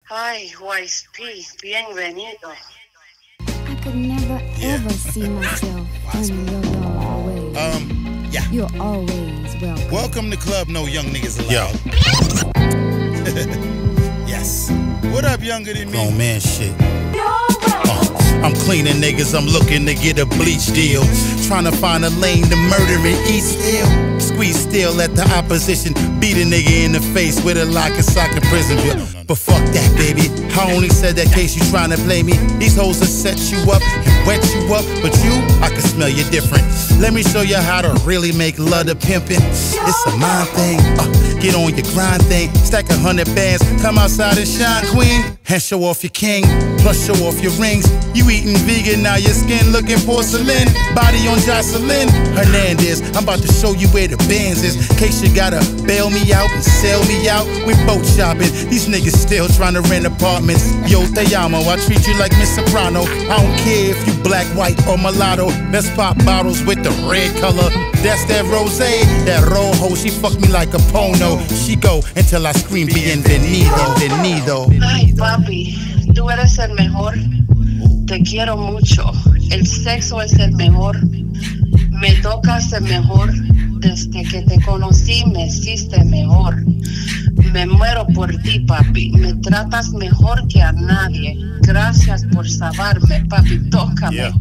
Ay, YSP, bienvenido. I could never ever see myself in your dog ways. Yeah. You're always welcome. Welcome to Club No Young Niggas Allowed. Yes. What up, younger than me? Grown man shit. I'm cleaning niggas, I'm looking to get a bleach deal. Trying to find a lane to murder and eat still. Squeeze still, let the opposition beat a nigga in the face with a lock and sock in prison bill. But fuck that, baby. I only said that case you trying to play me. These hoes will set you up and wet you up, but you, I can smell you different. Let me show you how to really make love to pimpin'. It's a mind thing, get on your grind thing. Stack 100 bands, come outside and shine, queen. And show off your king, plus show off your rings. You eating vegan, now your skin looking porcelain. Body on Jocelyn Hernandez. I'm about to show you where the Benz is. Case you gotta bail me out and sell me out. We boat shopping, these niggas still trying to rent apartments. Yo, te llamo, I treat you like Miss Soprano. I don't care if you black, white, or mulatto. Let's pop bottles with the red color. That's that rosé, that rojo. She fuck me like a pono. She go until I scream bienvenido, bienvenido. Ay, papi, tú eres el mejor. Te quiero mucho. El sexo es el mejor. Me tocas el mejor. Desde que te conocí me hiciste mejor. Me muero por ti, papi. Me tratas mejor que a nadie. Gracias por salvarme, papi. Tócame. Yeah.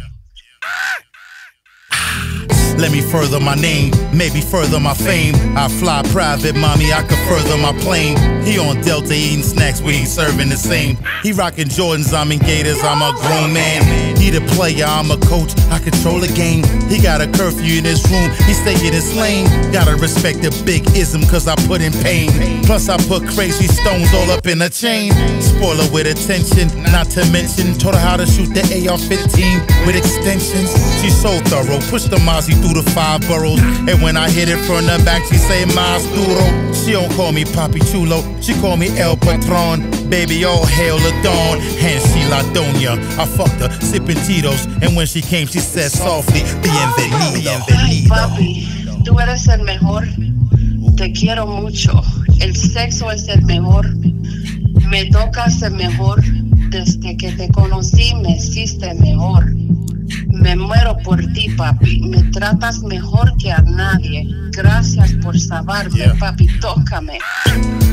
Let me further my name, maybe further my fame. I fly private, mommy, I could further my plane. He on Delta eating snacks, we ain't serving the same. He rocking Jordans, I'm in Gators, I'm a grown man. He the player, I'm a coach, I control the game. He got a curfew in his room, he stay in his lane. Gotta respect the big ism, cause I put in pain. Plus I put crazy stones all up in a chain. Spoiler with attention, not to mention. Taught her how to shoot the AR-15 with extensions. She's so thorough, push the Mozzie through the 5 boroughs. And when I hit it from the back, she say Mas Duro. She don't call me Papi Chulo, she call me El Patron. Baby, all hail the dawn, and she La Doña. I fucked her, sipping Tito's, and when she came, she said softly, bienvenido. Ay, papi, tú eres el mejor. Te quiero mucho. El sexo es el mejor. Me tocas el mejor. Desde que te conocí me hiciste mejor. Me muero por ti, papi. Me tratas mejor que a nadie. Gracias por salvarme, papi. Tócame.